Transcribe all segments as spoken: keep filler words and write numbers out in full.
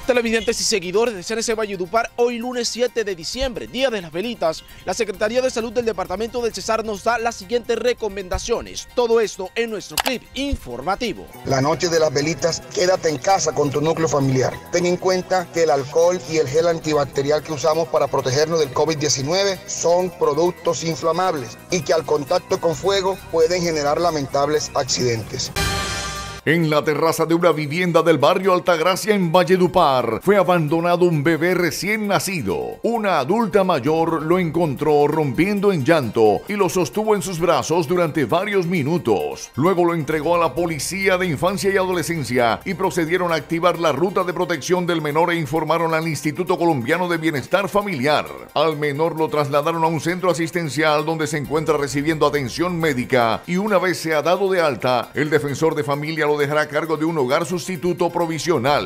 Televidentes y seguidores de C N C Valledupar, hoy lunes siete de diciembre, Día de las Velitas, la Secretaría de Salud del Departamento del Cesar nos da las siguientes recomendaciones. Todo esto en nuestro clip informativo. La noche de las velitas, quédate en casa con tu núcleo familiar. Ten en cuenta que el alcohol y el gel antibacterial que usamos para protegernos del COVID diecinueve son productos inflamables y que al contacto con fuego pueden generar lamentables accidentes. En la terraza de una vivienda del barrio Altagracia en Valledupar fue abandonado un bebé recién nacido. Una adulta mayor lo encontró rompiendo en llanto y lo sostuvo en sus brazos durante varios minutos. Luego lo entregó a la Policía de Infancia y Adolescencia y procedieron a activar la ruta de protección del menor e informaron al Instituto Colombiano de Bienestar Familiar. Al menor lo trasladaron a un centro asistencial donde se encuentra recibiendo atención médica y una vez se ha dado de alta, el defensor de familia lo dejará a cargo de un hogar sustituto provisional.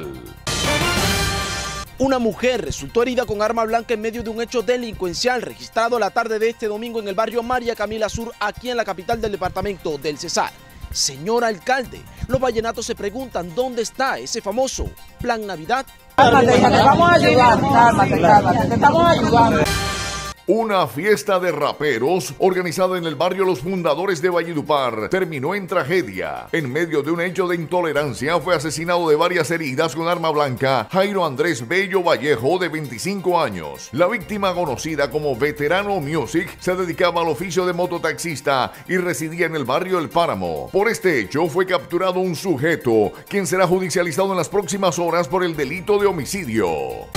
Una mujer resultó herida con arma blanca en medio de un hecho delincuencial registrado la tarde de este domingo en el barrio María Camila Sur, aquí en la capital del departamento del Cesar. Señor alcalde, los vallenatos se preguntan dónde está ese famoso Plan Navidad. Cálmate, te vamos a ayudar, cálmate, cálmate, te estamos ayudando. Una fiesta de raperos organizada en el barrio Los Fundadores de Valledupar terminó en tragedia. En medio de un hecho de intolerancia fue asesinado de varias heridas con arma blanca Jairo Andrés Bello Vallejo, de veinticinco años. La víctima, conocida como Veterano Music, se dedicaba al oficio de mototaxista y residía en el barrio El Páramo. Por este hecho fue capturado un sujeto, quien será judicializado en las próximas horas por el delito de homicidio.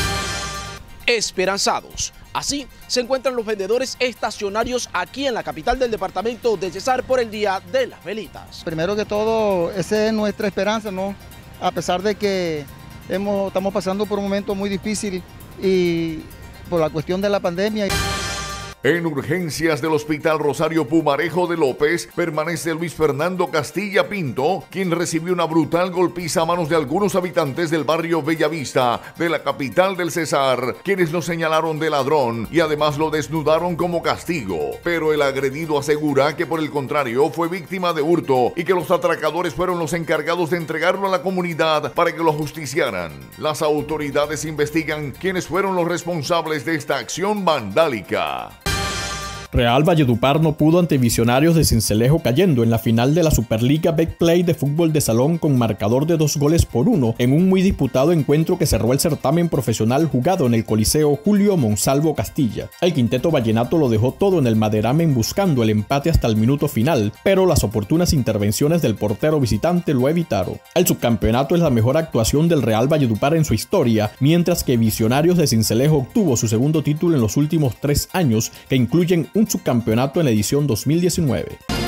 Esperanzados. Así se encuentran los vendedores estacionarios aquí en la capital del departamento de Cesar por el Día de las Velitas. Primero que todo, esa es nuestra esperanza, ¿no? A pesar de que hemos, estamos pasando por un momento muy difícil y por la cuestión de la pandemia. En urgencias del Hospital Rosario Pumarejo de López permanece Luis Fernando Castilla Pinto, quien recibió una brutal golpiza a manos de algunos habitantes del barrio Bellavista de la capital del Cesar, quienes lo señalaron de ladrón y además lo desnudaron como castigo. Pero el agredido asegura que por el contrario fue víctima de hurto y que los atracadores fueron los encargados de entregarlo a la comunidad para que lo ajusticiaran. Las autoridades investigan quiénes fueron los responsables de esta acción vandálica. Real Valledupar no pudo ante Visionarios de Sincelejo, cayendo en la final de la Superliga Betplay de fútbol de salón con marcador de dos goles por uno en un muy disputado encuentro que cerró el certamen profesional jugado en el Coliseo Julio Monsalvo Castilla. El quinteto vallenato lo dejó todo en el maderamen buscando el empate hasta el minuto final, pero las oportunas intervenciones del portero visitante lo evitaron. El subcampeonato es la mejor actuación del Real Valledupar en su historia, mientras que Visionarios de Sincelejo obtuvo su segundo título en los últimos tres años, que incluyen un subcampeonato en la edición dos mil diecinueve.